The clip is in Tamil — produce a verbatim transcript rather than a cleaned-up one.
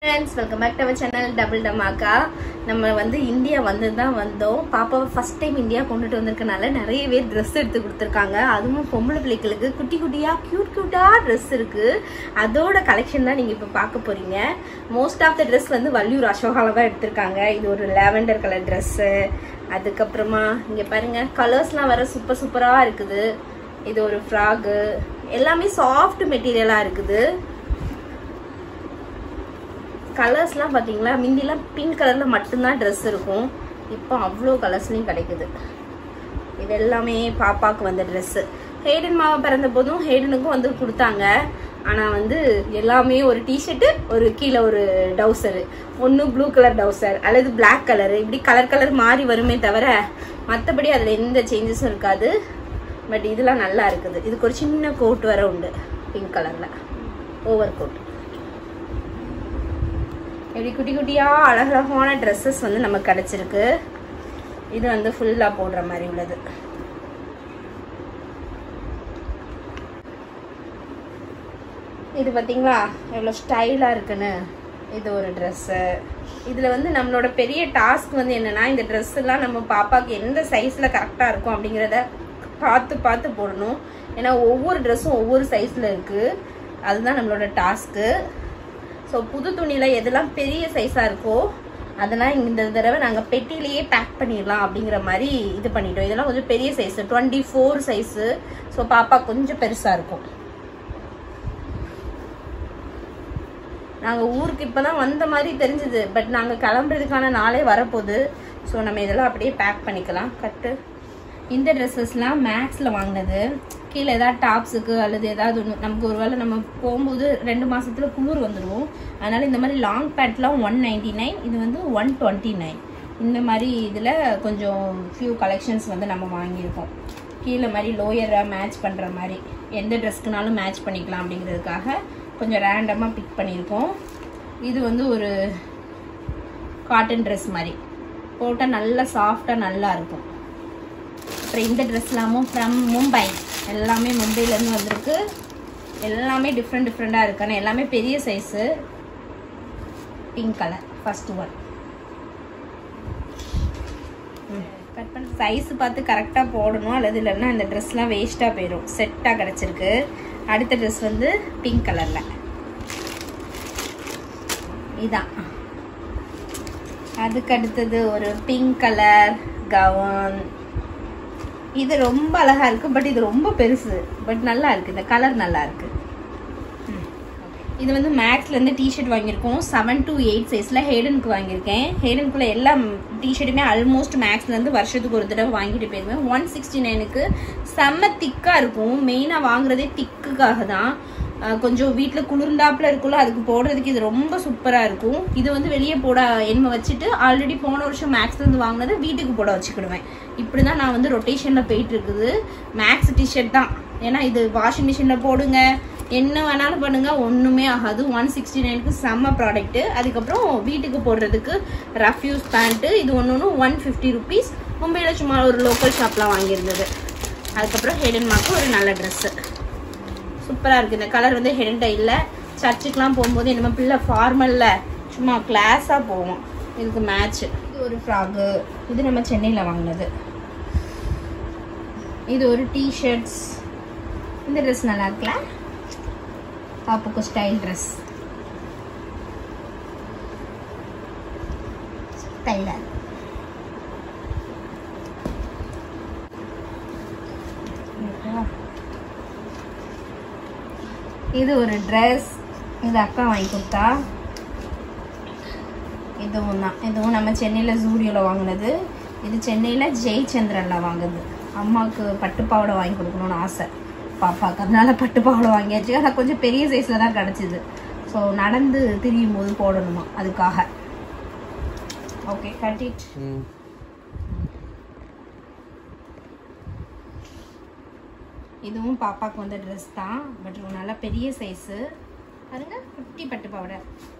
friends, welcome back to our channel Double Dhamaka. நம்ம வந்து இந்தியா வந்து தான் வந்தோம். பாப்பாவை ஃபர்ஸ்ட் டைம் இந்தியா கொண்டுட்டு வந்திருக்கனால நிறைய பேர் ட்ரெஸ் எடுத்து கொடுத்துருக்காங்க. அதுவும் பொம்பளை பிள்ளைகளுக்கு குட்டி குட்டியா கியூட் கியூட்டா ட்ரெஸ் இருக்கு. அதோட கலெக்ஷன் தான் நீங்க இப்ப பார்க்க போறீங்க. மோஸ்ட் ஆஃப் த ட்ரெஸ் வந்து வள்ளியூர் அசோகால தான் எடுத்திருக்காங்க. இது ஒரு லாவெண்டர் கலர் ட்ரெஸ். அதுக்கப்புறமா இங்க பாருங்க கலர்ஸ்லாம் வர சூப்பர் சூப்பரா இருக்குது. இது ஒரு ஃப்ராக். எல்லாமே சாஃப்ட் மெட்டீரியலா இருக்குது. கலர்ஸ்லாம் பார்த்தீங்களா, முந்திலாம் பிங்க் கலரில் மட்டும்தான் ட்ரெஸ் இருக்கும். இப்போ அவ்வளோ கலர்ஸ்லையும் கிடைக்குது. இது எல்லாமே பாப்பாவுக்கு வந்த ட்ரெஸ்ஸு. ஹேடன் மாவை பிறந்த போதும் ஹேடனுக்கும் வந்து கொடுத்தாங்க. ஆனால் வந்து எல்லாமே ஒரு டிஷர்ட்டு, ஒரு கீழே ஒரு டவுசரு, ஒன்று ப்ளூ கலர் டவுசர் அல்லது பிளாக் கலரு, இப்படி கலர் கலர் மாறி வருமே தவிர மற்றபடி அதில் எந்த சேஞ்சஸும் இருக்காது. பட் இதெல்லாம் நல்லா இருக்குது. இதுக்கு ஒரு சின்ன கோட் வர உண்டு, பிங்க் கலரில் ஓவர் கோட். இப்படி குட்டி குட்டியா அழகழகான ட்ரெஸ்ஸஸ் வந்து நமக்கு கிடைச்சிருக்கு. இது வந்து ஃபுல்லா போடுற மாதிரி உள்ளது. இது பார்த்தீங்களா எவ்வளோ ஸ்டைலாக இருக்குன்னு. இது ஒரு ட்ரெஸ்ஸு. இதில் வந்து நம்மளோட பெரிய டாஸ்க் வந்து என்னன்னா, இந்த ட்ரெஸ்ஸெல்லாம் நம்ம பாப்பாவுக்கு எந்த சைஸில் கரெக்டாக இருக்கும் அப்படிங்கிறத பார்த்து பார்த்து போடணும். ஏன்னா ஒவ்வொரு ட்ரெஸ்ஸும் ஒவ்வொரு சைஸில் இருக்குது. அதுதான் நம்மளோட டாஸ்க்கு. ஸோ புது துணியில் எதெல்லாம் பெரிய சைஸாக இருக்கோ அதெல்லாம் இந்த தடவை நாங்கள் பெட்டிலேயே பேக் பண்ணிடலாம் அப்படிங்கிற மாதிரி இது பண்ணிட்டோம். இதெல்லாம் கொஞ்சம் பெரிய size, twenty four size. So பாப்பா கொஞ்சம் பெருசாக இருக்கும். நாங்கள் ஊருக்கு இப்போ தான் வந்த மாதிரி தெரிஞ்சுது. பட் நாங்கள் கிளம்புறதுக்கான நாளே வரப்போகுது. ஸோ நம்ம இதெல்லாம் அப்படியே பேக் பண்ணிக்கலாம். கட்டு இந்த ட்ரெஸ்ஸஸ்லாம் மேக்ஸில் வாங்கினது. கீழே ஏதாவது டாப்ஸுக்கு அல்லது ஏதாவது ஒன்று நமக்கு ஒரு வேளை நம்ம போகும்போது ரெண்டு மாதத்தில் குளிர் வந்துடும். அதனால் இந்த மாதிரி லாங் பேண்ட்லாம் ஒன் நைன்டி நைன் இது வந்து ஒன் டுவெண்ட்டி நைன் இந்த மாதிரி இதில் கொஞ்சம் ஃபியூ கலெக்ஷன்ஸ் வந்து நம்ம வாங்கியிருக்கோம். கீழே மாதிரி லோயராக மேட்ச் பண்ணுற மாதிரி எந்த ட்ரெஸ்க்குனாலும் மேட்ச் பண்ணிக்கலாம் அப்படிங்கிறதுக்காக கொஞ்சம் ரேண்டமாக பிக் பண்ணியிருக்கோம். இது வந்து ஒரு காட்டன் ட்ரெஸ் மாதிரி போட்டால் நல்லா சாஃப்டாக நல்லா இருக்கும். அப்புறம் இந்த ட்ரெஸ்லாமும் ஃப்ரம் மும்பை, எல்லாமே மும்பையிலேருந்து வந்திருக்கு. எல்லாமே டிஃப்ரெண்ட் டிஃப்ரெண்ட்டாக இருக்கு. ஆனால் எல்லாமே பெரிய size. Pink colour first one. Cut பண்ண சைஸ் பார்த்து கரெக்டாக போடணும், அல்லது இல்லைன்னா இந்த ட்ரெஸ்லாம் வேஸ்ட்டாக போயிடும். செட்டாக கிடச்சிருக்கு. அடுத்த ட்ரெஸ் வந்து பிங்க் கலரில் இதான். அதுக்கு அடுத்தது ஒரு பிங்க் கலர் கவுன். இது ரொம்ப அழகா இருக்கு. பட் இது ரொம்ப பெருசு. பட் நல்லா இருக்கு. இந்த கலர் நல்லா இருக்கு. இது வந்து மேக்ஸ்ல இருந்து டிஷர்ட் வாங்கியிருக்கோம். செவன் டு எயிட் சைஸ்ல ஹேடனுக்கு வாங்கியிருக்கேன். ஹேடனுக்குள்ள எல்லா டிஷர்ட்டுமே ஆல்மோஸ்ட் மேக்ஸ்ல இருந்து வருஷத்துக்கு ஒரு தடவை வாங்கிட்டு போயிருவேன். ஒன் சிக்ஸ்டி நைனுக்கு செம்ம திக்கா இருக்கும். மெயினா வாங்குறதே திக்குக்காக தான். கொஞ்சம் வீட்டில் குளிர்ந்தாப்புல இருக்குல்ல, அதுக்கு போடுறதுக்கு இது ரொம்ப சூப்பராக இருக்கும். இது வந்து வெளியே போட என்மை வச்சுட்டு ஆல்ரெடி போன வருஷம் மேக்ஸ்லேருந்து வாங்கினது வீட்டுக்கு போட வச்சுக்கிடுவேன். இப்படி தான் நான் வந்து ரொட்டேஷனில் போயிட்டு இருக்குது. மேக்ஸ் டிஷர்ட் தான். ஏன்னா இது வாஷிங் மிஷினில் போடுங்க, என்ன வேணாலும் பண்ணுங்க, ஒன்றுமே ஆகாது. ஒன் சிக்ஸ்டி நைனுக்கு செம்ம ப்ராடக்ட்டு. அதுக்கப்புறம் வீட்டுக்கு போடுறதுக்கு ரஃப்யூஸ் பேண்ட்டு. இது ஒன்று ஒன்று ஒன் ஃபிஃப்டி ருபீஸ். மும்பையில் சும்மா ஒரு லோக்கல் ஷாப்லாம் வாங்கியிருந்தது. அதுக்கப்புறம் ஹேடன் மாக்கு ஒரு நல்ல ட்ரெஸ்ஸு. சூப்பராக இருக்குது. இந்த கலர் வந்து ஹெடன்ட்ட இல்லை. சர்ச்சுக்கெலாம் போகும்போது நம்ம பிள்ளை ஃபார்மலில் சும்மா கிளாஸாக போவோம். இதுக்கு மேட்ச்சு. இது ஒரு ஃப்ராகு. இது நம்ம சென்னையில் வாங்கினது. இது ஒரு டிஷர்ட்ஸ். இந்த ட்ரெஸ் நல்லா இருக்குல்ல, பாப்புக்கு ஸ்டைல் ட்ரெஸ். ஸ்டைலாக இது ஒரு ட்ரெஸ். இது அக்கா வாங்கி கொடுத்தா. இதுவும் தான். இதுவும் நம்ம சென்னையில் ஜூடியோவில் வாங்கினது. இது சென்னையில் ஜெயச்சந்திரனில் வாங்குது. அம்மாவுக்கு பட்டுப்பாவடை வாங்கி கொடுக்கணும்னு ஆசை பாப்பாவுக்கு. அதனால பட்டுப்பாவடை வாங்கியாச்சு. ஆனால் கொஞ்சம் பெரிய சைஸில் தான் கிடச்சிது. ஸோ நடந்து திரியும் போது போடணுமா, அதுக்காக. Okay cut it. இதுவும் பாப்பாவுக்கு வந்த ட்ரெஸ் தான். பட் நல்லா பெரிய சைஸு. பாருங்க, குட்டி பட்டு பாவாடை.